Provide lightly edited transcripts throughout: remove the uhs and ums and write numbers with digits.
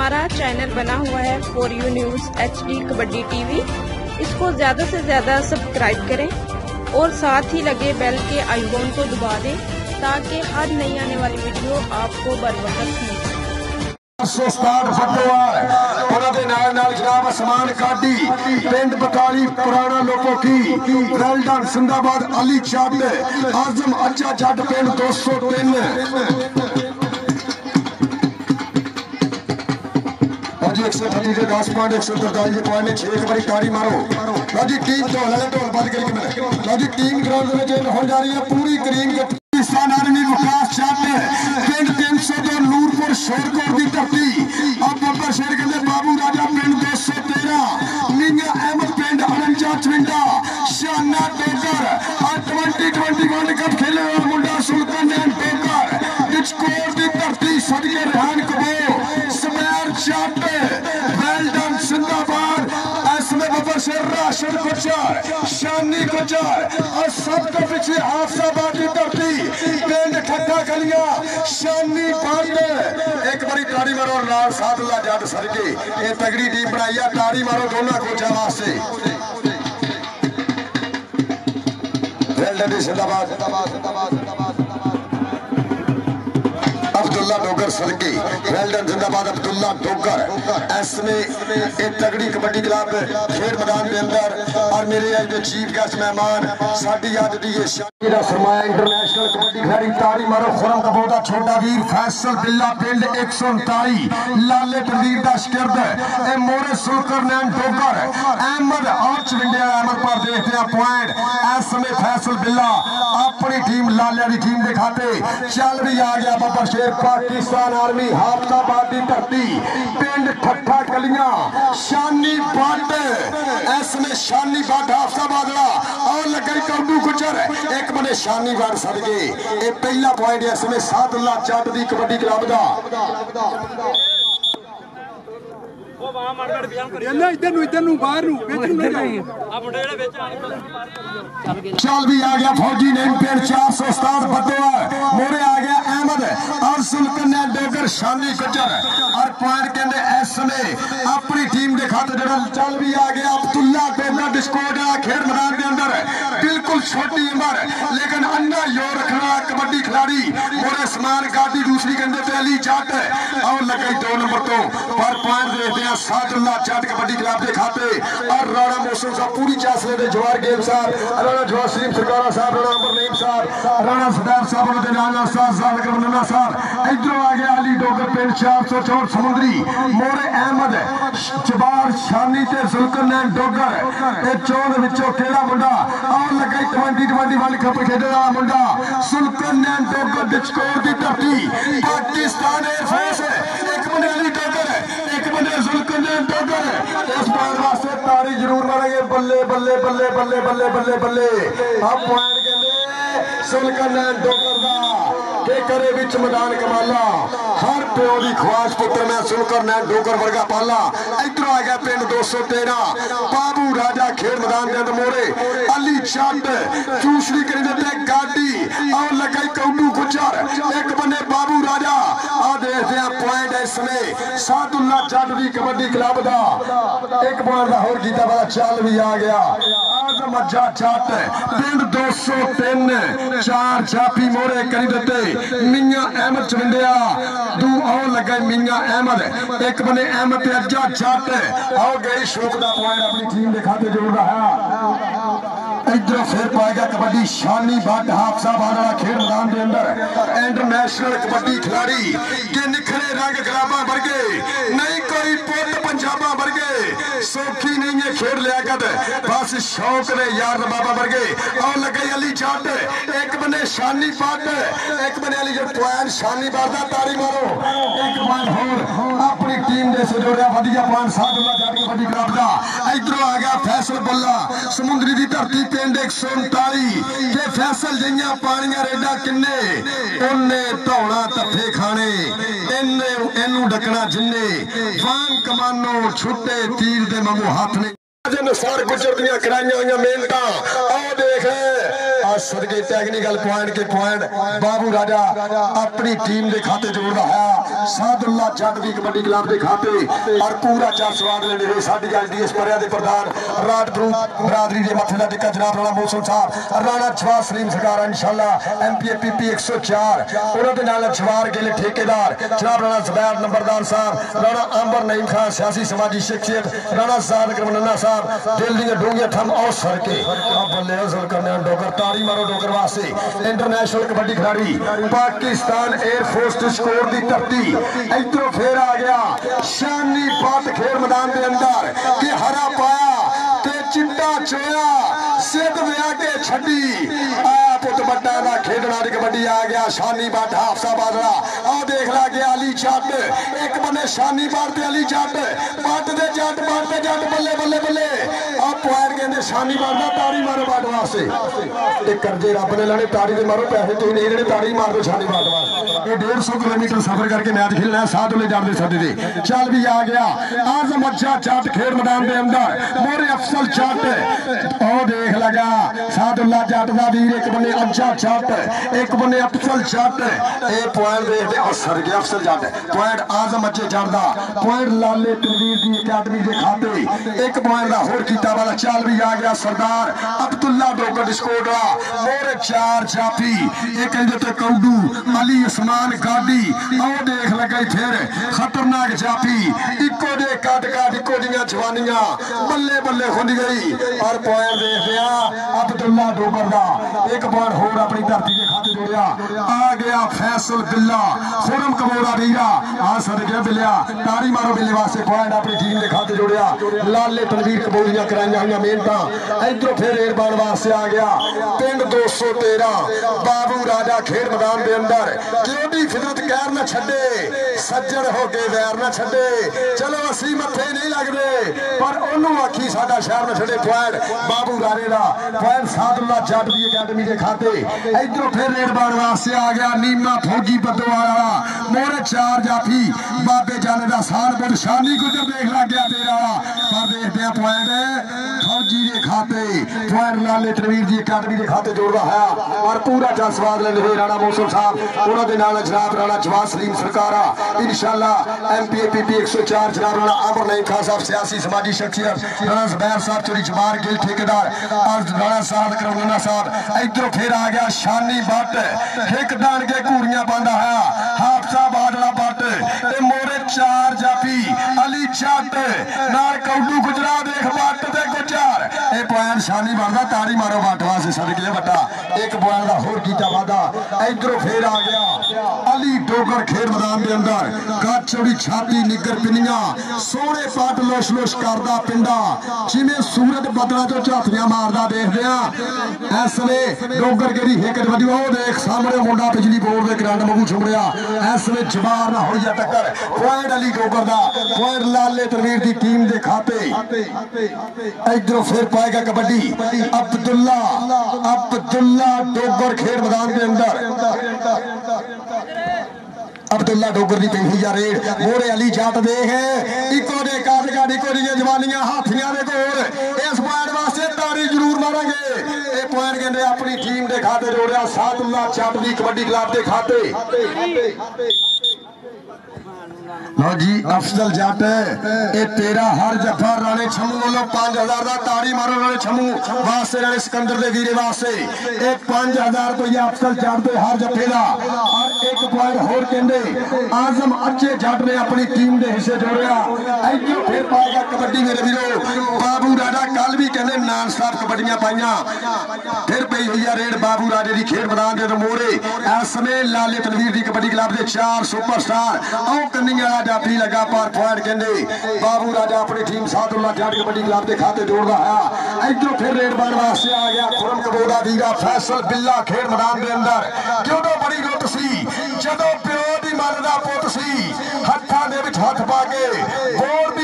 हमारा चैनल बना हुआ है for you news HD kabaddi TV. इसको ज़्यादा से ज़्यादा सब्सक्राइब करें और साथ ही लगे बेल के आइकॉन को दबा दें ताकि हर नई आने वाली वीडियो आपको बर वक्त मिले। जनाब आसमान काटी पिंड बकाली पुराना लोगों की वेल्डन जिंदाबाद अली जट आजम अच्छा जट पिंड 203 138 10 पॉइंट 143 पॉइंट 6 बारी ताड़ी मारो। लो जी टीम ढोल बंद करके लो जी टीम ग्राउंड में हो जा रही है पूरी करीम के पाकिस्तान आर्मी विकास जट पिंड 302 नूरपुर शोरकोट की धरती अब बब्बर शेर कहते बाबू राजा पिंड 213 मियां अहमद पिंड 49 शाना डोगर और 2020 वर्ल्ड कप खेले हुए मुंडा सुल्तान डोगर इचकोट की धरती सदके रेहान कबो समैर जट वेल्डन जिंदाबाद एसमे बब्बर शेर राशन गुजर शानी गुजर और सबके पीछे हाफसाबाद की धरती पिंड ठट्ठा गलियां शानी बंद एक बारी ताड़ी मारो लाल सादुल्ला जट सरके ये तगड़ी टीम बनाई है। ताड़ी मारो दोनों कोचा वास्ते वेल्डन जिंदाबाद अब्दुल्ला डोगर सरके वेल्डन जिंदाबाद अब्दुल्ला डोगर इसमें एक तगड़ी कबड्डी क्लब खेल मैदान के अंदर और मेरे आज चीफ गेस्ट मेहमान साडी अज दी ये सरमाया इंटरनेशनल कबड्डी खिलाड़ी ताड़ी मारो खुरम कपूर दा छोटा वीर फैसल बिल्ला पिंड 139 लाले तंदीर दा शिकर्द ए मोरे सुलकर नैन डोगर अहमद आर्च विंडिया अहमद पर देखते हैं पॉइंट इस समय फैसल बिल्ला अपनी टीम लाले की टीम के खाते चल भी आ गया बब्बर शेर पाकिस्तान आर्मी हाफसाबाद की धरती पिंड ठट्ठा गलियां शानी बट इसमें शानी बट हाफसाबाद और लगे कौडू गुजर एक बने शानी बट सदके ये पहला पॉइंट है इसमें सादुल्ला जट की कबड्डी क्लब का चल भी आ गया फौजी नेम पेड़ 467 बदोआ मोरे आ गया अहमद और सुल्तान डोगर शानी गुजर और पॉइंट कहते इसमें अपनी टीम के खाते जो चल भी आ गया अब्दुल्ला डोगर डिस्कोट खेल मैदान के अंदर बिल्कुल छोटी उम्र लेकिन अन्ना योर रखना कबड्डी खिलाड़ी मोरे समान गाड़ी दूसरी कहते पहली जट और लगे 2 नंबर तो पर पॉइंट देखते हैं सादुल्ला जट कबड्डी क्लब के खाते और राणा मौसम साहब पूरी चासले दे जवार गेम साहब राणा जवार शरीफ सरकारा साहब राणा अमरनीम साहब राणा सदैव साहब राणा साहब इधरों आ गया अली डोगर पिंड 464 समुद्री मोरे अहमद जबार शानी ते सुल्तान डोगर ये चौं विचों केड़ा मुंडा और लगे 2020 वर्ल्ड कप खेडने वाला मुंडा सुल्तान डोगर डिस्कोर की धरती पाकिस्तान एयरफोर्स एक बने अली डोगर एक बने सुल्तान डोगर इस बार वास्ते ताड़ी जरूर मारेंगे बल्ले बल्ले बल्ले बल्ले बल्ले बल्ले बल्ले अब पॉइंट कहते सुल्तान डोगर दा के करे विच मैदान कमाला हर प्यो की ख्वाहिश पुत्र मैं सुनकर नैन डोगर वर्गा पाला इधर आ गया पिंड 213 बाबू राजा खेल मैदान के अंदर मोरे अली जट चूसरी करी देते गाड़ी और लगाई कौडू गुजर एक बने बाबू राजा आ देखते हैं पॉइंट इसमें सादुल्ला जट की कबड्डी क्लब का एक पॉइंट का होर कीता वाला चल भी आ गया आजम अज्जा जट पिंड 203 4 जापी मोरे करी देते मियां अहमद चविंडिया दू और लगे मियां अहमद एक बने अहमद अज्जा जट और गई शोक का पॉइंट अपनी टीम के खाते जोड़ रहा इधर फिर पाएगा कबड्डी शानी बट हाफसाबाद वाला खेल मैदान के अंदर इंटरनेशनल कबड्डी खिलाड़ी के निखरे रंग गुलाबा वर्गे नहीं कोई पुत पंजाबा वर्गे सौखी नहीं है खेल लिया कर बस शौक ने यार बाबा वर्गे और लगे अली जट एक बने शानी बट एक बने अली जट पॉइंट शानी बट का ताड़ी मारो एक पॉइंट होर अपनी टीम ने जोड़िया वधिया पॉइंट सादुल्ला जट कबड्डी क्लब का इधरों आ गया फैसल बुल्ला समुद्री की धरती पिंड 139 के फैसल जियां पानियां रेडा किन्ने ओने धौला तफे खाने इनू डकना जिन्ने वांग कमानो छुट्टे तीर दे मंगू हाथ ने नसार गुजर दियां कराइयां हुई मेहनतां आओ देख सदके टेक्निकल पॉइंट के पॉइंट बाबू राजा अपनी टीम के खाते जोड़ता है सादुल्ला जट भी कबड्डी क्लब के खाते और पूरा चार स्वाद लेने साडी एलडीएस परिया के प्रधान राजपूत बरादरी के मथे का टिक्का जनाब राणा मौसम साहब राणा जवाहर सलीम सरकार इंशाल्लाह MPAPP 104 उन्होंने नाल जवाहर के लिए ठेकेदार जनाब राणा जुबैर नंबरदार साहब राणा अंबर नईम खान सियासी समाजी शख्सियत राणा साद करमन्ना साहब दिल दी डूंगी थम और सर के बल्ले हसल करने डोगर तारी मारो डोगर वास्ते इंटरनेशनल कबड्डी खिलाड़ी पाकिस्तान एयरफोर्स स्कोर की धरती इधरों फिर आ गया शानी बात खेल मैदान के अंदर कि हरा पाया ते चिट्टा चोया सिद्ध विया के छड़ी आया पुत बड्डा दा खेडना दी कबड्डी आ गया शानी बाट हाफसा बादला आ देख ला गया अली जट एक बने शानी बाट ते अली जट बाट दे जट बल्ले बल्ले बल्ले आ पॉइंट कहंदे शानी बाट दा ताड़ी मारो बाट वास्ते ते कर्जे रब ने लाने ताड़ी दे मारो पैसे तुसीं नहीं देने ताड़ी मार दो शानी बाट वास्ते ये 150 किलोमीटर सफर करके मैच खेलना है साथ ले जाते सदे दे चल भी आ गया आजम अच्छा जट खेल मैदान के अंदर मोरे अफसल जट ओ देख लगा सादुल्ला जट दा वीर एक बने अच्छा जट एक बने अफसल जट ए पॉइंट देखते और सर गया अफसल जट पॉइंट आजम अच्छे जट दा पॉइंट लाले तनवीर दी एकेडमी के खाते एक पॉइंट दा होर कीता वाला चल भी आ गया सरदार अब्दुल्ला डोगर स्कोडा मोरे चार जाफी एक कहंदे ते कौडू अली उस्मान गाड़ी आओ देख लगा फिर खतरनाक जाफी इको दे काट काट इको दियां जवानियां बल्ले बल्ले खुल गई और पॉइंट देख दिया अब्दुल्ला डोगर दा एक पॉइंट होर अपनी धरती के खाते जोड़िया आ गया फैसल बिल्ला खुरम कबोड़ा वीरा आ सदके बिलिया तारी मारो बिल्ले वास्ते पॉइंट अपनी टीम के खाते जोड़िया लाले तनवीर कबोड़ियां कराइया हुई मेहनत इधरों फिर एयरबान वास्ते आ गया पिंड 213 बाबू राजा खेल मैदान के अंदर क्योंकि फितरत कैर न छे सज्जन होके वैर न छे चलो असी मथे नहीं लगते पर ओनू आखी साडा शहर न छे पॉइंट बाबू राजे का पॉइंट सादुल्ला जट की अकेडमी के खाते इधरों फिर रेडबान वास्ते आ गया नीमा फौजी बदोवाला मोरे चार जाफी बाबे जाने का सान बुध शानी गुजर देख लग गया तेरा पर देखते हैं पॉइंट फौजी के खाते पॉइंट लाले तनवीर जी अकेडमी के खाते जोड़ रहा है और पूरा जस स्वाद लेने राणा मौसम साहब उन्होंने नाल जनाब राणा जवाहर सलीम सरकार इंशाल्लाह MPAPP 104 जनाब राणा अंबर नईम खान साहब सियासी समाजी शख्सियत राणा जुबैर साहब चोरी जबार गिल ठेकेदार और राणा साद करमन्ना साहब इधरों फिर आ गया शानी बट हिक डान के घूरियां पांदा है हाफसा बादला बट मोरे चार जाफी अली जट नाल कौडू गुजरा देख बट ते गुजर ए पॉइंट शानी बनदा ताड़ी मारो बट वास्ते सदके बटा एक पॉइंट दा होर कीता वादा इधरों फिर आ गया अली डोगर खेल मैदान के अंदर गच चौड़ी छाती निगर पिनिया सोहने पट लोश लोश करदा पिंडा जिवें सूरज बदला चो झातियां मारदा देखदे आ इस वे डोगर केरी हिक वड्डी ओ देख सामने मुंडा बिजली बोर्ड दे करंट वांगू छुमड़िया इस वे जवार ना होई जा टक्कर पॉइंट अली डोगर दा पॉइंट लाले तनवीर दी टीम दे खाते इधरों फिर पाएगा कबड्डी अब्दुल्ला डोगर खेल मैदान के अंदर अब्दुल्ला डोगर दी पेही जा रेड मोरे अली जट देख इको दे काट काट इको दी जवानियां हाथियां दे कोल इस पॉइंट वास्ते तारी जरूर मारेंगे ये पॉइंट कहंदे अपनी टीम दे खाते जोड़िया सादुल्ला जट दी कबड्डी क्लब दे खाते लो जी अफजल जट ए तेरा हर जफा राणे छमू वालों 5000 का ताड़ी मारो राणे छमू वास्ते राणे सिकंदर दे वीरे वास्ते ए 5000 रुपया अफजल जट दे हर जफे का और एक पॉइंट होर कहंदे आजम अच्छे जट ने अपनी टीम दे हिस्से जोड़िया इधर फिर पाएगा कबड्डी मेरे वीरो बाबू राजा कल भी कहंदे नॉन स्टॉप कबड्डियां पाइयां फिर पई हुई है रेड बाबू राजे दी खेल मैदान दे मोरे इस समय लाले तनवीर दी कबड्डी क्लब दे 4 सुपरस्टार आओ कन्नी वाला जाफी लगा पर पॉइंट कहंदे बाबू राजा अपनी टीम सादुल्ला जट कबड्डी क्लब के खाते जोड़दा है इधरों फिर रेडबान वास्ते आ गया खुरम कबोड़ा वीरा फैसल बिल्ला खेल मैदान के अंदर क्यों बड़ी रुत सी जदों प्यो दी मन दा पुत सी हत्थां दे विच हत्थ पा के बोर भी ठंडी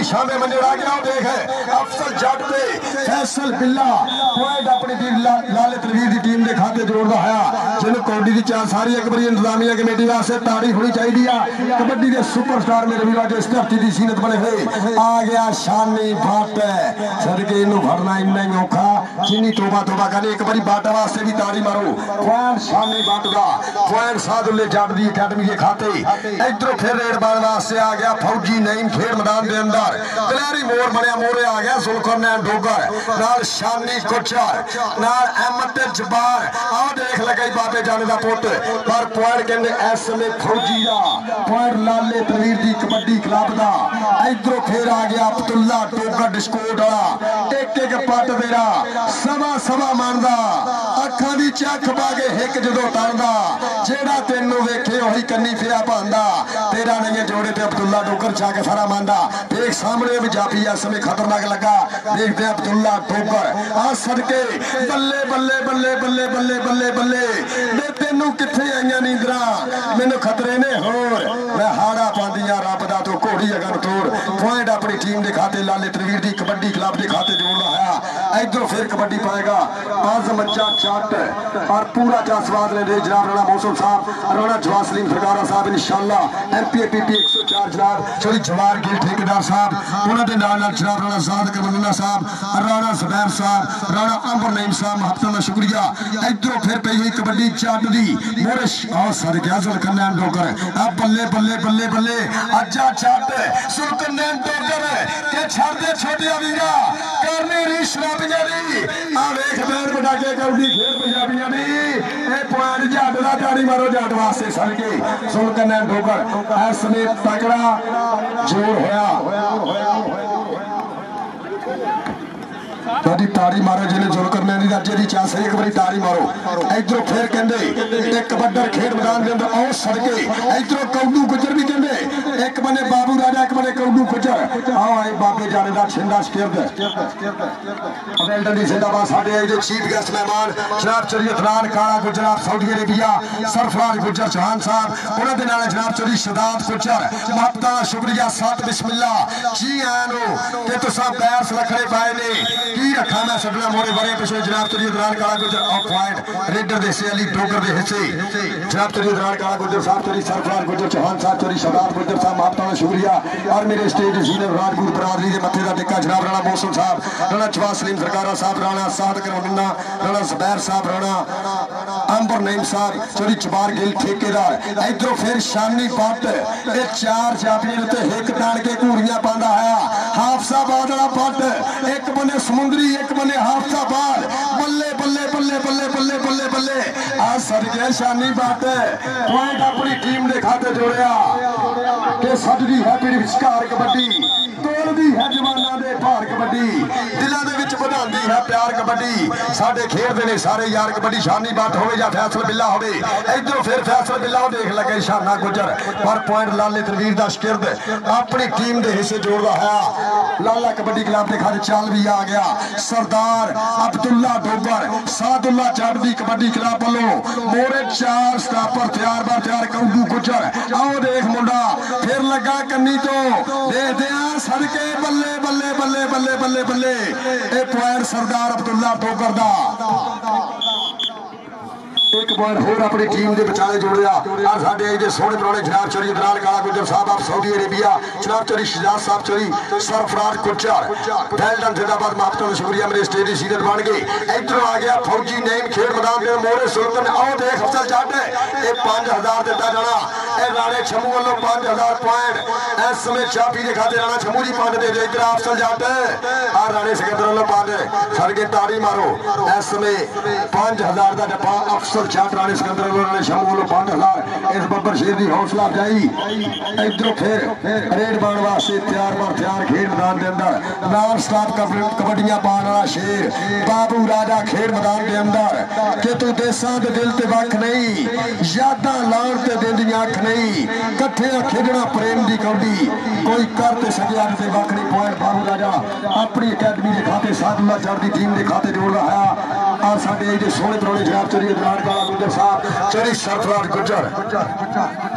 शान में मंजर आ गया देख अफसल जट ते फैसल बिल्ला पॉइंट अपनी टीम लाले तनवीर की टीम के खाते जोड़ता है जिन्होंने कौडी की चाल सारी एक बार इंतजामिया कमेटी वास्ते तारीफ होनी चाहिए कबड्डी के सुपरस्टार मेरे वीर इस धरती की सीनत बने हुए आ गया शानी भट्ट सदके इनू भरना इन्ना ही औखा जिन्नी तोबा तोबा करनी एक बार बाट वास्ते भी ताड़ी मारो पॉइंट शानी भट्ट का पॉइंट सादुल्ले जट की अकेडमी के खाते इधरों फिर रेड बाल वास्ते आ गया फौजी नईम खेल मैदान के अंदर कलैरी मोड़ बनया मोरे आ गया जुल्करनैन डोगर नाल शानी कुचर नाल अहमद जब्बार आओ देख लगे बाबे जाने का पुत पर पॉइंट कहने इस समय फौजी का पॉइंट लाले तनवीर की कबड्डी क्लब का इधरों फिर आ गया अब्दुल्ला डोगर डिस्कोट वाला एक एक पट तेरा सवा सवा मानदा अखां दी चख पा के हिक जदों तलदा जेड़ा तेनू वेखे ओही कन्नी फिरा पांदा तेरा नहीं जोड़े ते अब्दुल्ला डोगर चा के सारा मानदा देख सामने भी जापी इस समय खतरनाक लगा देखते अब्दुल्ला डोगर आ सदके बल्ले बल्ले बल्ले बल्ले बल्ले बल्ले बल्ले मैं तेनू किथे आईयां नींदरा मैनू खतरे ने होर मैं हाड़ा पांदियां रब दा तो घोड़ी अगन तोड़ पॉइंट अपनी टीम के खाते लाले तनवीर की कबड्डी क्लब के खाते जोड़ना है इधरों फिर कबड्डी पाएगा आजम अच्छा चट और पूरा चा स्वाद ले दे जनाब राणा मौसम साहब राणा जवाब सलीम सरकारा साहब इंशाअल्लाह एमपीपीपी 104 जनाब चौधरी जवार गिल ठेकेदार साहब उन्होंने नाल जनाब राणा साद करमन्ना साहब राणा जुबैर साहब राणा अंबर नईम साहब महत्ता का शुक्रिया इधरों फिर पई हुई कबड्डी चट दी मोरे और सदके जुल्करनैन डोगर अब बल्ले बल्ले बल्ले बल्ले अज्जा चट जुल्करनैन डोगर के छड़ दे छोटे वीरा करनी री शराबियां दी आ वेख बैर पटाके कबड्डी खेल पंजाबियां दी ए पॉइंट जट दा ताड़ी मारो जट वास्ते सदके जुल्करनैन डोगर इस ने तगड़ा जोर होया ताड़ी ताड़ी मारो जिन्हें जुल्करनैन दी अज्जे दी चांस एक बारी ताड़ी मारो इधरों फिर कहंदे एक कबड्डर खेड मैदान के अंदर आओ सड़के इधरों कौडू गुजर भी कहंदे एक बने बाबू राजा एक बने कौडू गुजर आओ आए बाबे जाने दा छिंदा स्किरद वेल्डन दी जिंदाबाद साडे आई दे चीफ गेस्ट मेहमान जनाब चौधरी अदनान काला गुजरात सऊदी अरेबिया सरफराज गुजर चौहान साहब उन्हां दे नाल जनाब चौधरी शदात गुजर महत्ता शुक्रिया साथ बिस्मिल्लाह जी आनो ते तुसां पैर सलखड़े पाए ने की रखा मैं सदना मोरे बड़े पिछले जनाब चौधरी अदनान काला गुजर ऑफ पॉइंट रेडर दे से अली डोगर दे हिस्से जनाब चौधरी अदनान काला गुजर साहब चौधरी सरफराज गुजर चौहान साहब चौधरी शदात गुजर साहब महत्ता का शुक्रिया और मेरे स्टेज सीनियर राजपूत बरादरी के मथे का टिक्का जनाब राणा मौसम साहब राणा जवाब सलीम सरकारा साहब राणा साद करमन्ना राणा जुबैर साहब राणा अंबर नईम साहब चौधरी जवार गिल ठेकेदार इधरों फिर शानी पट ये चार जापियां ते हिक तान के घूरियां पांदा है हाफसाबाद वाला पट एक बने समुद्री एक बने हाफसाबाद बल्ले बल्ले बल्ले बल्ले बल्ले बल्ले बल्ले आज सदके शानी पट पॉइंट अपनी टीम के खाते जोड़िया के सजदी है पीढ़ी विचकार कबड्डी तोड़दी है जवाना दे भार कबड्डी दिलों दे विच बढ़ांदी है प्यार कबड्डी साडे खेडदे ने सारे यार कबड्डी शानी बात होवे या फैसल बिल्ला होवे इधरों फिर फैसल बिल्ला देख लगे शाना गुजर पर पॉइंट लाले तनवीर दा शिरद अपनी टीम दे हिस्से जोड़दा है लाला कबड्डी क्लब के खाते चाल भी आ गया सरदार अब्दुल्ला डोगर सादुल्ला जट दी कबड्डी क्लब वालों मोरे चार स्टापर तैयार कौडू गुजर आओ देख मुंडा फिर लगा कन्नी तो देखते हैं सड़के बल्ले बल्ले बल्ले बल्ले बल्ले बल्ले ए पॉइंट सरदार अब्दुल्ला डोगर दा एक पॉइंट होर अपनी टीम के बचाले जोड़िया और साडे आई दे सोहने पुराने जनाब चौधरी अदनान काला गुजर साहब आप सऊदी अरेबिया जनाब चौधरी शजाद साहब चौधरी सरफराज गुजर वेल्डन जिंदाबाद महत्ता का शुक्रिया मेरे स्टेज सीनियर बन गए इधरों आ गया फौजी नईम खेड मैदान के मोरे सुल्तान आओ देख अफसल जट ये 5000 दिता जाना ए राणे छमू वालों 5000 पॉइंट इस समय चापी के खाते राणा छमू जी पंड दे दे इधर अफसल जट और राणे सिकंदर वालों पंड सड़के ताड़ी मारो इस समय 5000 का डब्बा अफसल जट राणे सिकंदर वालों शमू वालों 5000 इस बब्बर शेर की हौसला अफजाई इधरों फिर रेड बाण वास्ते तैयार खेड मैदान के अंदर नॉन स्टॉप कबड्डियां पाने वाला शेर बाबू राजा खेड मैदान के अंदर कि तू देसां दे दिल ते वख नहीं यादां लाउण ते दिंदी अख नहीं कट्ठे खेडना प्रेम दी कौडी कोई कर ते सकिया ते वख नहीं पॉइंट बाबू राजा अपनी अकेडमी के खाते सादुल्ला जट दी टीम के खाते जोड़ रहा है और साडे जे सोहने पुराने जनाब चौधरी अदनान काला गुजर साहब चौधरी सरफराज गुजर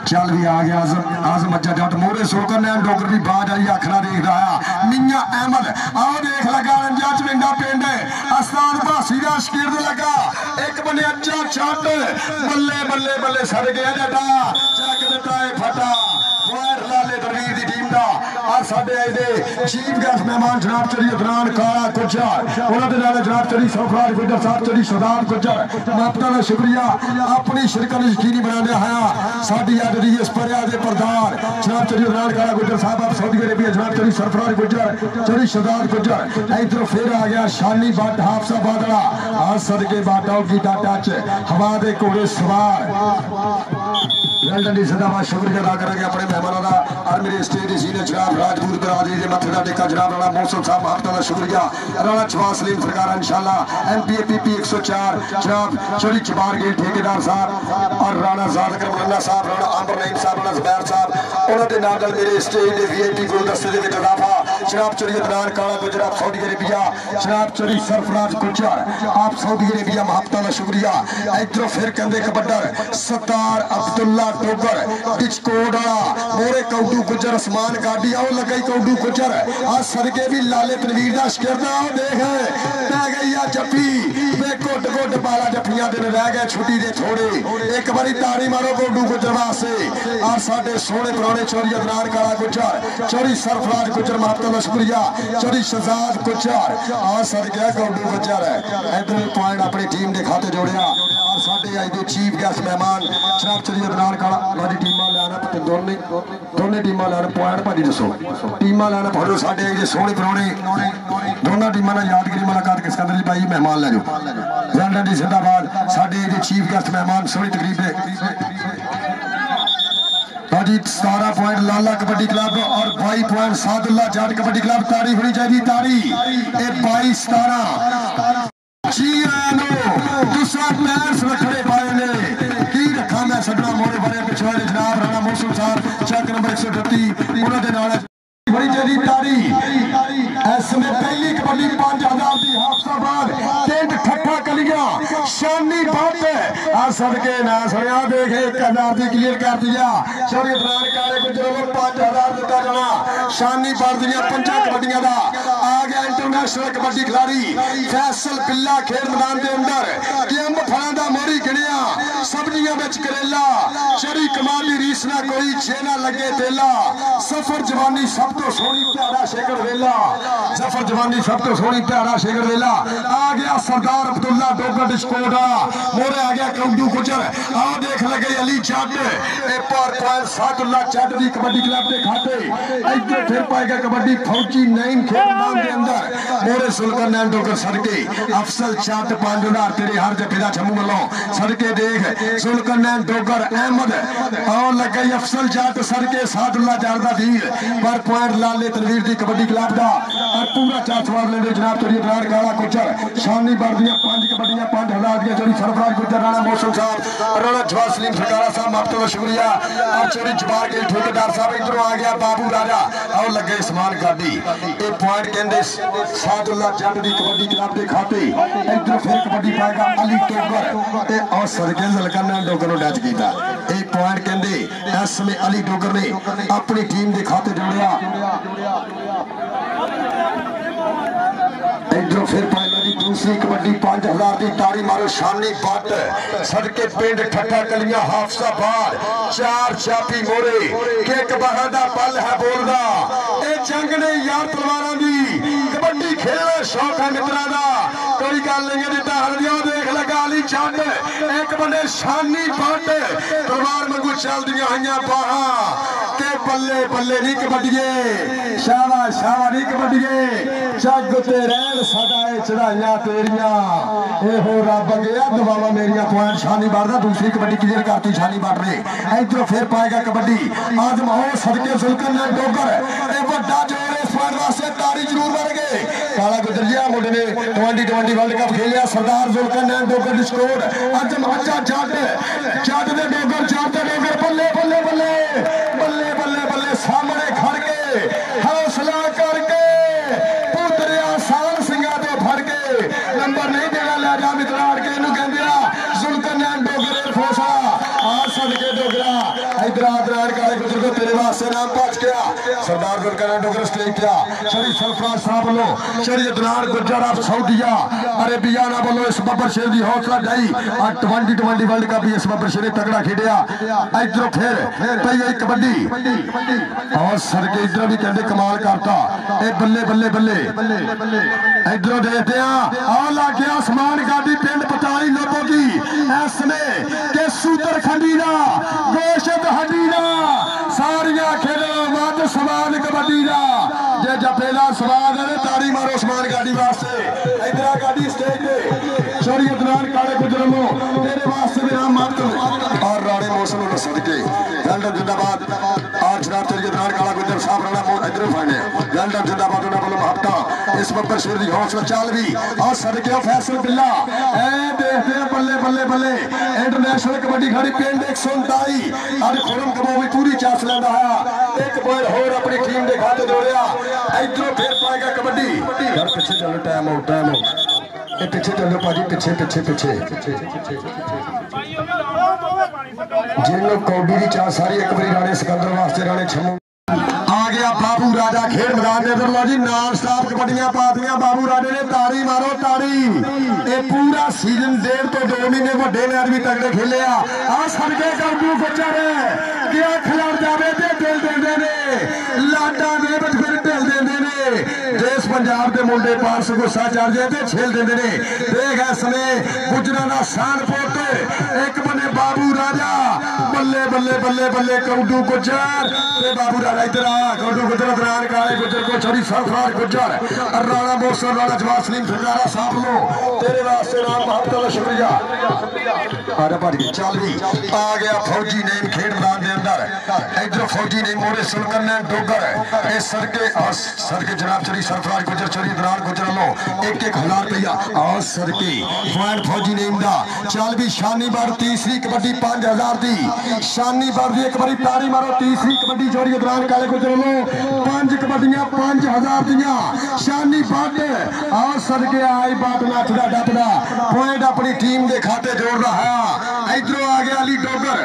चल भी आ गया आजम अज्जा जट मोरे सोकर नैन डोगर की बाज आई आखना देख रहा मियां अहमद आओ देख लगा रंजा चविंडा पिंड अस्ताद भासी का शकीर लगा एक बने अज्जा छट बल्ले बल्ले बल्ले सड़ गया जटा चक दिता है फटा लाले दरवीर की टीम का और साडे आए दे चीफ गेस्ट मेहमान जनाब चरी अदनान काला गुज्जर उन्होंने नाल जनाब चरी सरफराज गुज्जर साहब चरी सरदार गुज्जर मापता का शुक्रिया अपनी शिरकत यकीनी बनाने आया साडी अज दी इस परिया दे प्रधान जनाब चरी अदनान काला गुज्जर साहब आप सऊदी अरेबिया जनाब चरी सरफराज गुज्जर चरी सरदार गुज्जर इधर फिर आ गया शानी भट्ट हाफसा बादला आज सदके बाटाओ की टच हवा दे घोड़े सवार जिंदाबाद शुक्रिया अदा करेंगे अपने मेहमानों का और मेरे स्टेज सीनियर जनाब राजपूत बरादरी के मथे का टेका जनाब राणा मौसम साहब आपका का शुक्रिया राणा छवास सलीम सरकार इंशाल्लाह MPAPP 104 जनाब चौरी चबार गेट ठेकेदार साहब और राणा जादकर मुल्ला साहब राणा आंबर नईम साहब राणा जुबैर साहब उन्होंने नाल मेरे स्टेज के VIP गुलदस्ते के इजाफा जनाब चौरी अदनान काला गुजर आप सऊदी अरेबिया जनाब चौरी सरफराज गुजर आप सऊदी अरेबिया महबता का शुक्रिया इधरों फिर कहते कबड्डर सरदार अब्दुल्ला डोगर डिचकोट वाला मोरे कौडू गुजर असमान गाड़ी आओ लगाई कौडू गुजर आज सदके भी लाले तनवीर का शिकरदा देख पै गई आ जप्पी वे घुट घुट बाला जप्पियां दिन रह गए छुट्टी दे थोड़े एक बारी ताड़ी मारो कौडू गुजर वास्ते और साडे सोहने पुराने चौरी अदनान काला गुजर चौरी सरफराज गुजर मापता का शुक्रिया चौरी शहजाद गुजर आज सदके कौडू गुजर इधर पॉइंट अपनी टीम के खाते जोड़िया और साडे अज दे चीफ गेस्ट मेहमान जनाब चौरी अदनान काला वाली टीमां लैना दोने टीमां लैन पॉइंट भाजी दसो टीमां लैन फड़ो साडे अज दे सोहने पुराने दोनों टीमां नाल यादगिरी मुलाकात के सिकंदर जी भाई मेहमान लै जाओ लंडन दी जिंदाबाद साडे अज दे चीफ गेस्ट मेहमान सोहनी तकरीब भाजी 17 पॉइंट लाला कबड्डी क्लब और 22 पॉइंट सादुल्ला जाट कबड्डी क्लब ताड़ी होनी चाहिए ताड़ी 22-17 जी दूसरा मैच रखने पाए ने की रखा मैं सदना मोड़े बड़े पिछवाड़े जनाब राणा मौसम साहब चक नंबर 138 उन्होंने नाल बड़ी जल्दी ताड़ी इसमें पहली कबड्डी 5000 की हाफसाबाद टेंट ठट्ठा कलियां शानी भट्ट आ सदके ना सुनिया देख 1000 की क्लियर कर दिया चौरी अदनान काले गुजरों को 5000 दिता जाना शानी भट्ट दियां 5 कबड्डियां दा आ गया इंटरनेशनल कबड्डी खिलाड़ी फैसल बिल्ला खेल मैदान के अंदर किम फलां दा मोरी गिणिया सब्जियां विच करेला चरी कमाल दी रीस ना कोई छे ना लगे तेला सफर जवानी सब तो सोहनी प्यारा शेखर वेला सफर जवानी सब तो सोहनी प्यारा शेखर वेला आ गया सरदार अब्दुल्ला डोगर डिस्कोटा मोरे आ गया कौडू गुजर आओ देख लगे अली जट ए पर पॉइंट सादुल्ला जट दी कबड्डी क्लब के खाते इधर फिर पाएगा कबड्डी फौजी नईम खेल मैदान के अंदर मोरे सुल्तान नैन डोगर सड़के अफसल जट 5000 तेरे हर जफे दा छमू वालों सड़के देख सुल्तान नैन डोगर अहमद आओ लगे अफसल जट सड़के सादुल्ला जट दा वीर पर पॉइंट लाले तनवीर दी कबड्डी क्लब दा और पूरा 4 सवार लेंदे जनाब चौरी अदनान काला गुजर शानी बर्दियां 5 कबड्डियां 5000 दी चौरी सरफराज गुजर राणा मौसम साहब राणा छवास सलीम सरकार साहब आपका शुक्रिया और चौरी जबार के ठेकेदार साहब इधरों आ गया बाबू राजा आओ लगे समान गाड़ी ए पॉइंट कहंदे सादुल्ला जट दी कबड्डी क्लब दे खाते इधर फिर कबड्डी पाएगा अली डोगर ते और सदके जलकन ने डोगर नु डच कीता ए पॉइंट कहंदे इस में अली डोगर ने अपनी टीम के खाते जोड़िया इधरों फिर पहले की दूसरी कबड्डी 5000 की ताड़ी मारो शानी भट्ट सड़के पिंड ठट्ठा कलियां हाफसाबाद 4 चापी मोरे किक बहादा पल है बोलदा ए जंग ने यार तलवारां दी कबड्डी खेलना शौक है मित्रा दा कोई गल नहीं दिता हल्दियों देख लगा अली जट एक बंदे शानी भट्ट तलवार वांगू चलदियां हइयां बाहां के बल्ले बल्ले नहीं कबड्डीए शाबाश शाबाश नहीं कबड्डीए जग ते रहन साडा ए चढ़ाइयां तेरियां ए हो रब गया दवावा मेरियां पॉइंट शानी भट्ट दा दूसरी कबड्डी क्लियर करती शानी भट्ट ने इधरों फिर पाएगा कबड्डी आज माहौल सदके सुल्तान ने डोगर ए बड़ा जोर इस पॉइंट वास्ते ताड़ी जरूर बन गए काला गुजरिया मुंडे ने 2020 वर्ल्ड कप खेलिया सरदार सुल्तान ने डोगर डिस्कोट अज अच्छा जट दे डोगर जट दे डोगर बल्ले बल्ले बल्ले बल्ले बल्ले बल्ले सामने खड़ के हौसला करके पुतरिया साल सिंगा तो फड़ के नंबर नहीं देना लै जा मित्राड़ के इनू कहंदे आ सुल्तान ने डोगर फोसा आ सदके डोगरा इधर आ सरदार गुलकरण डोगर स्टेज क्या शरी सरफराज साहब वालों शरी अदनान गुजर ऑफ सऊदीया अरेबिया ना वालों इस बब्बर शेर की हौसला ढाई और 2020 वर्ल्ड कप भी इस बब्बर शेर ने तगड़ा खेलिया इधरों फिर पई आई कबड्डी और सर के इधर भी कहते कमाल करता ए बल्ले बल्ले बल्ले इधरों देखते हैं आ लग गया आसमान गाड़ी पिंड पताली लोगोगी ऐसने के सूत्र खंडी ना गोशत हड्डी ना सारिया खेलो मत सवाल कबड्डी ना जे जपेला सवाल है ताड़ी मारो आसमान गाड़ी वास्ते इधर गाड़ी स्टेज पे शौरी अदनान काले गुजरलो तेरे वास्ते भी नाम मत और राणे मौसम नो सदके लंदन जिंदाबाद और जनाब तेरे अदनान काला गुजर साहब राणा मो इधर फाने लंदन जिंदाबाद उन्हें बोलो महत्ता इस बब्बर शेर दी हौसला चाल भी और सदके फैसल बिल्ला ए देखते हैं बल्ले बल्ले बल्ले इंटरनेशनल कबड्डी खड़ी पिंड 129 आज खुरम कबो भी पूरी चांस लेंदा है एक बॉल होर अपनी टीम दे खाते जोड़िया इधरों फिर पाएगा कबड्डी घर पीछे चलो टाइम आउट ये पीछे चलो पाजी पीछे पीछे पीछे जिन्होंने कौडी की चांस सारी एक बारी राणे सिकंदर वास्ते राणे छमू आ गया बाबू राजा खेल मैदान के अंदर लो जी नॉन स्टॉप कबड्डियां पातियां बाबू राजे ने ताड़ी मारो ताड़ी ये पूरा सीजन 1.5 तो 2 महीने वड्डे मैच भी तगड़े खेले आ सदके कबड्डी गुजर क्या खिलाड़ जावे ते दिल देंदे ने लाडा दे विच फिर दिल देंदे ने देश पंजाब दे मुंडे पास गुस्सा चढ़ जाए ते छेल देंदे ने देख इसने गुजरां दा शान पुत एक बने बाबू राजा बल्ले बल्ले बल्ले बल्ले कबड्डी गुजर ते बाबू राजा इधर आ कबड्डी गुजर अदनान काले गुजर को छोड़ी सरफराज गुजर राणा मौसम राणा जवाब सलीम सरदारा साहब लो तेरे वास्ते नाम बहुत बहुत शुक्रिया आजा भज गई चल भी आ गया फौजी नेम खेड मैदान के अंदर इधर फौजी नेम मोरे सुलकन ने डोगर ए सरके जनाब चली सरफराज गुजर चली अदनान गुजर लो एक एक हजार रुपया और सरके पॉइंट फौजी नेम दा चल भी शानी बार तीसरी कबड्डी 5000 दी शानी बार दी एक बारी ताड़ी मारो तीसरी कबड्डी जोड़ी अदनान काले गुजर लो 5 कबड्डियां 5000 दियां शानी बाट और सरके आई बाट नचदा डपदा पॉइंट अपनी टीम के खाते जोड़ रहा है इधरों आ गया अली डोगर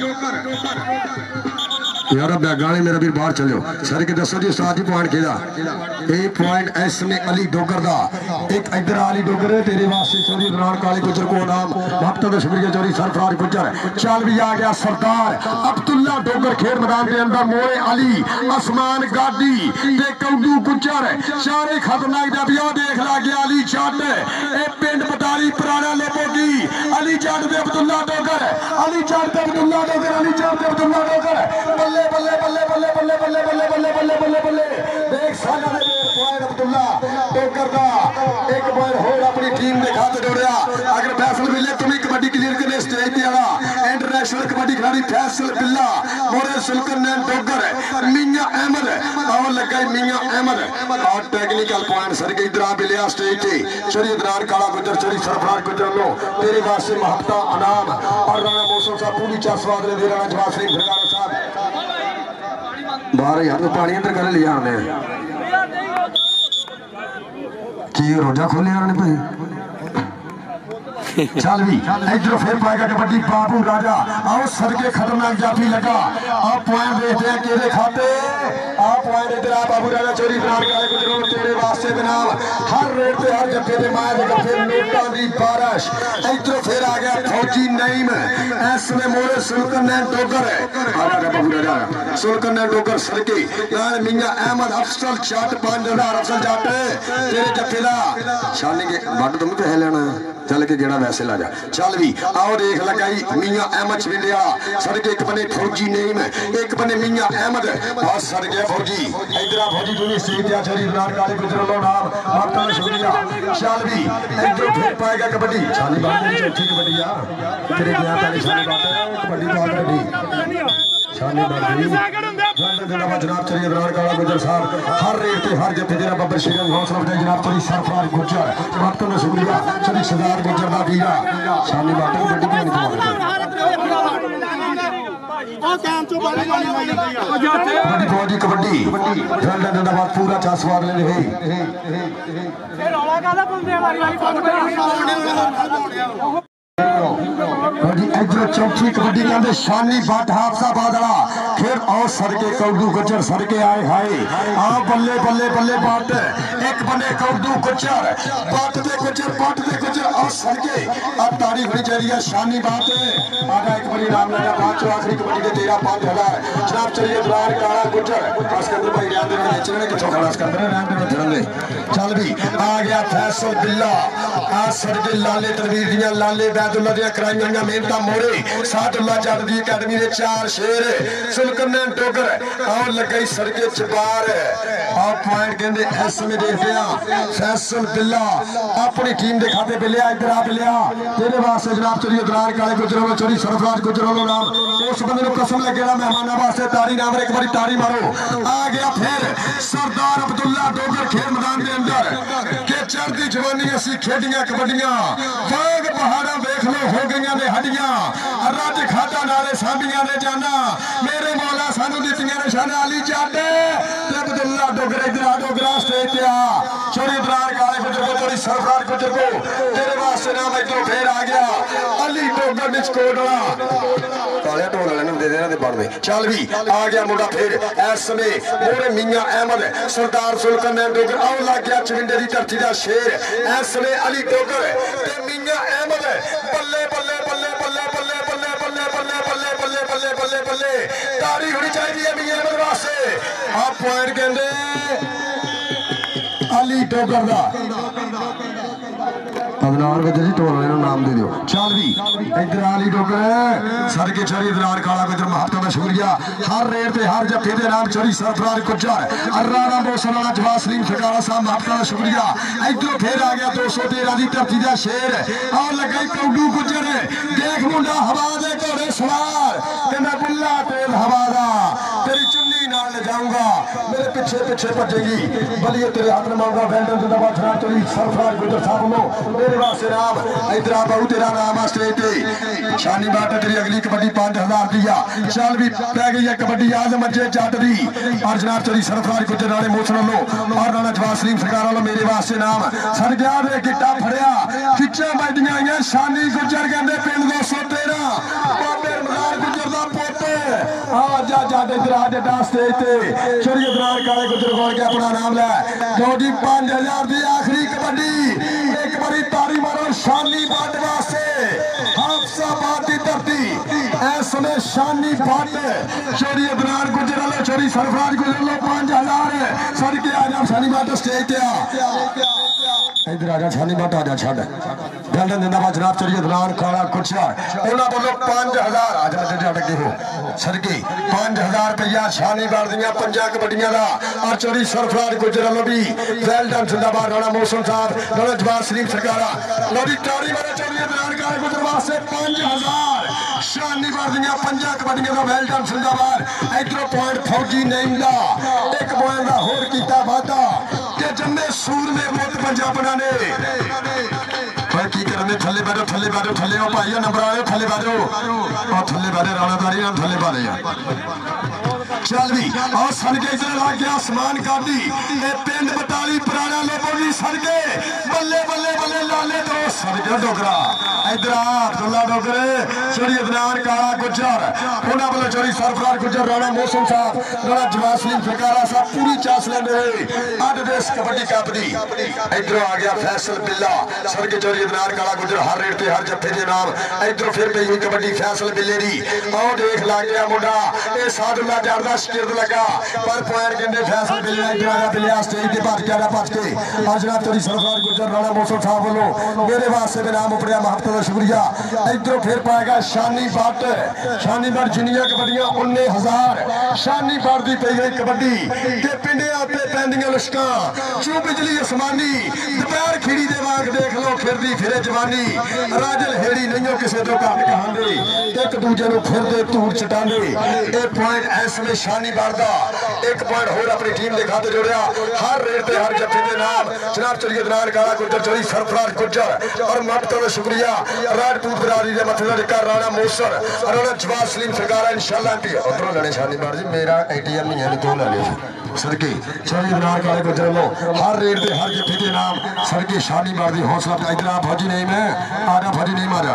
यार बैगाने मेरा भी बाहर चलो सर के दसो जी उस्ताद जी पॉइंट खेला ए पॉइंट इसने अली डोगर दा एक इधर अली डोगर तेरे वास्ते चोरी अदनान काले गुजर को नाम वक्त तो शुक्रिया चोरी सरफराज गुजर चल भी आ गया सरदार अब्दुल्ला डोगर खेल मैदान के अंदर मोए अली आसमान गाड़ी ते कौडू गुजर सारे खतरनाक जबिया देख ला गया अली जट ए पिंड पताली पुराना लोपोगी अली जट दे अब्दुल्ला डोगर अली जट दे अब्दुल्ला डोगर अली जट दे अब्दुल्ला डोगर बल्ले बल्ले बल्ले बल्ले बल्ले बल्ले बल्ले बल्ले बल्ले बल्ले बल्ले देख साजा ने पॉइंट अब्दुल्ला डोगर दा एक बॉल होर अपनी टीम के खाते जोड़िया अगर फैसल बिल्ले तुम कबड्डी क्लियर करने स्टेज पे आला इंटरनेशनल कबड्डी खिलाड़ी फैसल बिल्ला मोरे सुलकन ने डोगर मियां अहमद और लगा मियां अहमद और टेक्निकल पॉइंट सर के इधर आ बिलिया स्टेज पे शरी अदनान काला गुजर शरी सरफराज गुजर लो तेरे वास्ते महत्ता अनाम और राणा मौसम साहब पूरी चासवाद ने दे राणा जवाब सिंह सरदार साहब बाहर यार तो पानी अंदर कर लिया हमने की रोजा खोले यार ने भाई चल भी इधर फिर पाएगा कबड्डी बाबू राजा आओ सदके खतरनाक जाफी लगा आप पॉइंट देखते हैं केरे खाते आप पॉइंट इधर आ बाबू राजा चोरी अदनान काले गुजर तेरे वास्ते बनाम हर रेट पे हर जगह पे माया दे फिर नोटां दी बारिश इधर फिर आ गया फौजी नईम इसने मोरे सुलकन ने डोगर आ गया बाबू राजा सुलकन ने डोगर सदके नाल मियां अहमद अफसल जट 5000 अफसल जट तेरे जफेला शानी के वड तुम पैसे लेना चल के गेड़ा वैसे ला जा चल भी आओ देख लगाई मियां अहमद छिंडिया सड़के एक बने फौजी नेम एक बने मियां अहमद और सड़के फौजी इधर फौजी तू स्टेज पे चली अदनान काले गुजर लो नाम आपका शुक्रिया चल भी इधर फिर पाएगा कबड्डी छानी बात चौथी कबड्डी यार तेरे क्या पहले छानी बात कबड्डी बात कबड्डी छानी बात जनाब चलिए अदनान काला गुजर साहब हर रेट पे हर जगह जनाब बब्बर शेर हौसला अफजाई जनाब चली सरफराज गुजर आपका शुक्रिया चली सरदार गुजर दा वीरा छानी बात कबड्डी नहीं कबड्डी कबड्डी जिंदाबाद पूरा चासवाद ले रहे इधर चौथी कबड्डी कहते शानी भट्ट हाफसाबाद वाला फिर और सड़के कौडू गुजर सड़के आए हाय आ बल्ले बल्ले बल्ले भट्ट एक बने कौडू गुजर भट्ट दे गुजर और सड़के अब तारीफ होनी चाहिए शानी बात आगा एक बड़ी नाम लगा बात जो आखिरी कबड्डी के 13-5,000 जनाब चलिए द्वार काला गुजर सिकंदर भाई रहने दे चलने किथों खड़ा सिकंदर रहने दे चलने चल भी आ गया फैसल बिल्ला आ सड़के लाले तनवीर दियां लाले बैदुल्ला दियां कराईयां मेहनत मोरे सादुल्ला जट दी अकेडमी दे 4 शेर सुलकरन डोगर और लगे सड़के चबार आ पॉइंट कहंदे इस समय देखते हैं फैसल बिल्ला अपनी टीम दे खाते बिल्लिया इधर आ बिल्लिया तेरे वास्ते जनाब चलिए दरार काले गुजरों चोरी सरफराज गुजरों नाम उस बंदे को कसम लगेगा मेहमाना वास्ते तारी नाम एक बारी तारी मारो आ गया फिर सरदार अब्दुल्ला डोगर खेल मैदान के अंदर के चढ़ती जवानी असी खेडियां कबड्डियां बाग पहाड़ा देख लो हो गई ने हड्डियां रज खाटा नाले सांभियां ने जाना मेरे मौला सानू दित्तियां निशाना अली जट ते अब्दुल्ला डोगर इधर आ डोगरा स्टेज पे आ चोरी दरार काले गुजर को चोरी सरफराज गुजर को तेरे वास्ते नाम इधर फिर आ गया अली डोगर निचकोट वाला काले ढोल वाले दे देना बन में चल भी आ गया मुंडा फिर इस समय मोरे मियां अहमद सरदार सुल्तान डोगर आओ लग गया चविंडे की धरती का शेर इस समय अली डोगर ते मियां अहमद बल्ले बल्ले बल्ले बल्ले बल्ले बल्ले बल्ले बल्ले बल्ले बल्ले बल्ले बल्ले बल्ले तारीफ होनी चाहिए मियां अहमद वास्ते आप पॉइंट कहंदे अली डोगर दा अदनार गुजर जी ढोल वाले नाम दे दियो चल भी इधर अली डोगर सड़के चोरी दरार काला गुजर महत्ता का शुक्रिया हर रेट पे हर जफे दे नाम चोरी सरफराज गुजर अर्राना बोसन वाला जवाब सलीम फकारा साहब महत्ता का शुक्रिया इधर फिर आ गया 213 की धरती का शेर और लगा कौडू गुजर देख मुंडा हवा दे घोड़े सवार ते मैं बुल्ला तेल हवा दा तेरी चुन्नी नाल ले जाऊंगा मेरे पीछे पीछे भजेगी बलिए तेरे हाथ में मांगा वेल्डन जिंदाबाद जनाब चोरी सरफराज गुजर साहब लो मेरे वास्ते नाम इधर आ बहु तेरा नाम आ स्टेज पे शानी बाट तेरी अगली कबड्डी 5,000 दिया चल भी पै गई है कबड्डी आजम अज्जे जट दी और जनाब चोरी सरफराज गुजर नाले मोसन लो और नाला जवाब सलीम सरकार वालों मेरे वास्ते नाम सर गया दे गिट्टा फड़िया खिच्चा बैठियां आईयां शानी गुजर कहंदे पिंड 213 बाबे रमजान गुजर दा पोते आ जा जट इधर आ जटा स्टेज ते चोरी दरार काले गुजर खोल के अपना नाम ले लो जी 5,000 दी आखिरी कबड्डी एक बारी तारी मारो शानी बाट वास्ते हाफसाबाद की धरती इस समय शानी बाट चोरी दरार गुजर लो चोरी सरफराज गुजर लो 5,000 सड़के आ जा शानी बाट स्टेज पे आ इधर आजा शानी बाट आजा छड़ गंडन जिंदाबाद जनाब चोरी दरार काला कुछा उन्होंने बोलो 5,000 आजा जट के हो सड़के 5,000 रुपया शानी बाट दियां 5 कबड्डियां दा और चोरी सरफराज गुजर लो भी वेल्डन जिंदाबाद राणा मौसम साहब राणा जवाब सलीम सरकारा लो भी तारी मारे चोरी दरार काले गुजर वास्ते 5,000 शानी बाट दियां 5 कबड्डियां दा वेल्डन जिंदाबाद इधर पॉइंट फौजी नहीं दा एक पॉइंट दा होर कीता वादा के जम्मे सूर में वोट पंजाब बनाने की करने थले बैठो थले ओ भाई नंबर आए थले बैठो और थले बैठे राणादारी नाम थले बारे चल भी और सड़के इधर लग गया आसमान काटी पिंड बटाली पुराना लोगों की सड़के बल्ले बल्ले बल्ले लाले तो सड़के डोगरा इधर अब्दुल्ला डोगर चोरी अदनान काला गुजर उन्होंने बोले चोरी सरफराज गुजर राणा मौसम साहब राणा जवाब सलीम फकारा साहब पूरी चास लेंदे अज देश कबड्डी कप दी इधर आ गया फैसल बिल्ला सड़के चोरी अदनान काला गुजर हर रेट पे हर जफे के नाम इधर फिर पई हुई कबड्डी फैसल बिल्ले दी और देख लग गया मुंडा ये सादुल्ला जट दा शिरद लगा पर पॉइंट कहंदे फैसल बिल्ला इधर आ गया बिल्ला स्टेज ते भज गया भज के और जनाब चोरी सरफराज गुजर राणा मौसम साहब वालों मेरे वास्ते भी नाम उपड़िया महत्ता का शुक्रिया इधरों फिर पाएगा शानी बाट जिन्नियां कबड्डियां 19,000 शानी बाट दी पई गई कबड्डी ते पिंडियां ते पैंदियां लश्कां चू बिजली आसमानी दोपहर खीड़ी दे वांग देख लो फिरदी फिरे जवानी राजल हेड़ी नहीं किसी तो घट कहांदे एक दूजे नूं फिरदे धूड़ चटांदे ए पॉइंट इस में शानी बाट दा एक पॉइंट होर अपनी टीम दे खाते जोड़िया हर रेट ते हर जफे दे नाम जनाब चलिए दरार काला गुजर चोरी सरफराज गुजर और महत्ता का शुक्रिया राजपूत बिरादरी दे मथे दा टिक्का राणा मोसर राणा जवाब सलीम सरकारा इंशाअल्लाह उधरों लड़े शानी बाट जी मेरा ATM नहीं है तो ले लियो सड़के चौड़ी दरार काले गुजर लो हर रेट पे हर जफे के नाम सड़के शादी मारदी हौसला इधर आ फौजी नहीं मैं आजा फौजी नहीं मारा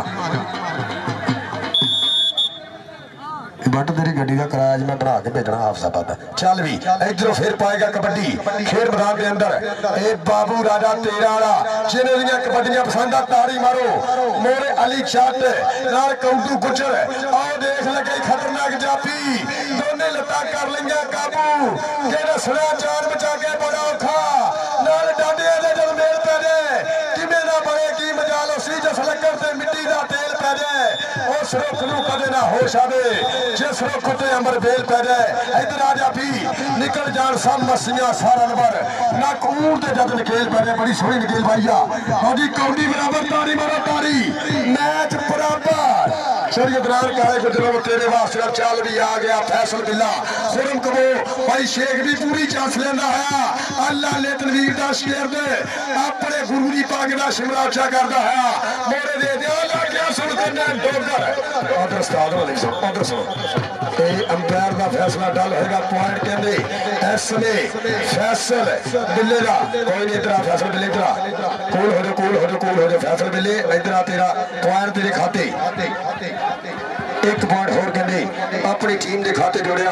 बट तेरी गड्डी का किराया मैं बना के भेजना हाफसाबाद चल भी इधरों फिर पाएगा कबड्डी खेल मैदान के अंदर ए बाबू राजा तेरा वाला जिन्हें कबड्डियां पसंद आ ताड़ी मारो मोरे अली चट नाल कौटू गुजर आओ देख लगे खतरनाक जापी दोने लत्ता कर लिया काबू के रसड़ा जान बचा के बड़ा औखा नाल डांडे दे जद मेल पै जाए किवें ना बने की मजाल उसी जस लक्कड़ ते मिट्टी दा तेल पै जाए उस रुख नूं कदे ना होश आवे जिस रुख ते अमर बेल पै जाए इधर आ जा भी निकल जान सब मस्सियां सारा नंबर ना कूड़ ते जद निकेल पै जाए बड़ी सोहनी निकेल पाई आ औदी कौडी बराबर तारी मारो तारी मैच बराबर शरीयत दरार काले गुजरों तेरे वास्ते चल भी आ गया फैसल बिल्ला खुरम कबो भाई शेख भी पूरी चांस लेंदा है अल्लाह ले तनवीर दा शेर दे अपने गुरु दी पाक दा शिमला उच्चा करदा है मोरे दे दे ला क्या सुन करना डोगर उधर उस्ताद वाले सो उधर सो ए अंपायर दा फैसला डल होएगा पॉइंट कहंदे इसने फैसल बिल्ले दा कोई नहीं इधर फैसल बिल्ले इधर कूल हो जा कूल हो जा कूल हो जा फैसल बिल्ले इधर तेरा पॉइंट तेरे खाते एक पॉइंट होर कहते अपनी टीम के खाते जोड़िया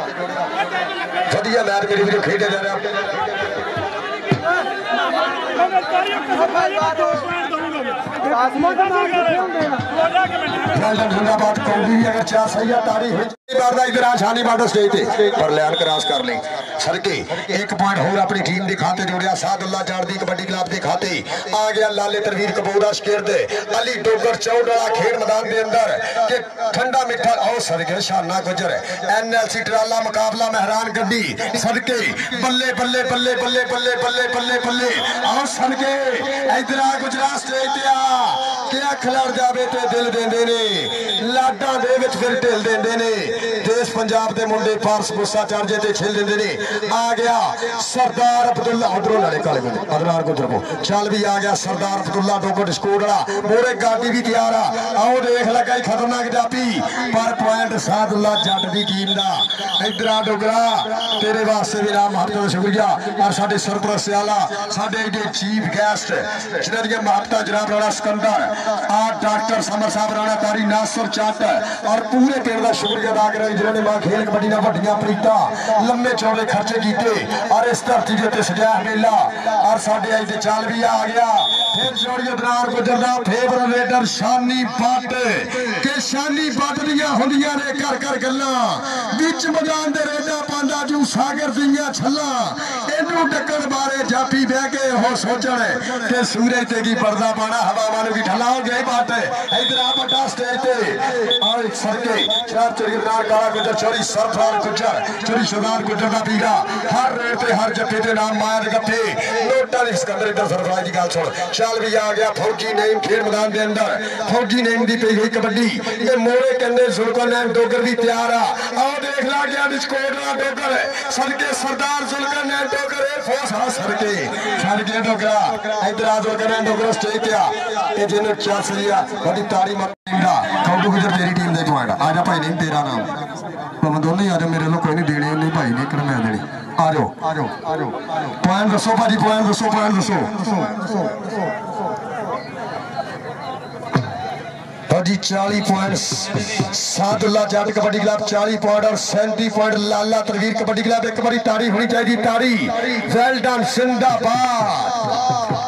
वधिया मैच मेरे वीडियो खेडे जा रहा जिंदाबाद कौड़ी भी अगर चार सही तारी हुई इधर आसानी बाटो स्टेज पर लैन क्रॉस कर ली सड़के एक पॉइंट होर अपनी टीम के खाते जोड़िया सादुल्ला जाड़दी कबड्डी क्लब के खाते आ गया लाले तरवीर कबूरा शकेर दे अली डोगर चौड़ाला खेल मैदान के अंदर के ठंडा मिठा आओ सड़के शाना गुजर NLC ट्राला मुकाबला मेहरान गड्डी सड़के बल्ले बल्ले बल्ले बल्ले बल्ले बल्ले बल्ले बल्ले आओ सड़के इधर आ गुजरात स्टेज ते आ क्या खिलड़ जावे ते दिल देंदे ने लाडा दे विच फिर ढिल देंदे ने देश पंजाब के मुंडे पारस गुस्सा चढ़ जे ते खेल देंदे ने आ गया सरदार अब्दुल्ला उधरों लड़े काले अदनार गुजर को चल भी आ गया सरदार अब्दुल्ला डोगट स्कोर वाला मोरे गाड़ी भी तैयार आओ देख लगा खतरनाक जापी पर पॉइंट सादुल्ला जट दी टीम दा इधर आ डोगरा तेरे वास्ते भी नाम महत्व शुक्रिया और साडे सरपरस्त आला साडे एडे चीफ गेस्ट जिन्हां दी महत्ता जनाब राणा सिकंदर आ डॉक्टर समर साहब राणा तारी नासर चट और पूरे पिंड का शुक्रिया अदा कर जिन्होंने मां खेल कबड्डी दा वड्डियां प्रीतां लंबे चौड़े खर्चे किए और इस धरती के उत्ते सजाया मेला और साडे अज चाल भी आ गया फिर जोड़िए दरार गुजरदा फेवरेट रेडर शानी बट के शानी बट दियां हुंदियां ने कर कर गल्लां विच मैदान दे रेडा पांदा जू सागर दियां छल्लां इनू टक्कर बारे जापी बह के हो सोचण के सूरज ते की पर्दा पाना हवावां नूं की ठला गए बट इधर आ बड़ा स्टेज ते और सड़के चार चोरी दरार काला गुजर चोरी सरफराज गुजर चोरी सरदार गुजर दा पीरा हर रेट ते हर जफे दे नाम माया दे गप्पे नोटा दी सिकंदर इधर सरफराज दी गल सुन चल भी आ गया फौजी नेम खेल मैदान के अंदर फौजी नेम दी पई गई कबड्डी ये मोरे कन्ने जुल्करनैन डोगर भी तैयार आ आओ देख ला गया डिस्कोडरा डोगर सड़के सरदार जुल्करनैन डोगर ए फोर्स हा सड़के डोगरा इधर आ जुल्करनैन डोगर स्टेज पे आ ए जिन्नु चांस लिया बड़ी ताड़ी मारदा कौडू गुजर तेरी टीम दे पॉइंट आ जा भाई नहीं तेरा नाम तुम दोनों ही आ जाओ मेरे लोग कोई नहीं देने नहीं भाई ने कर मैं देनी आ जाओ पॉइंट दसो भाजी पॉइंट दसो भाजी 40 point Sadullah Jatt kabaddi club 40 point और 37 पॉइंट लाला तरवीर कबड्डी क्लब एक बारी ताड़ी होनी चाहिए ताड़ी वेल डन जिंदाबाद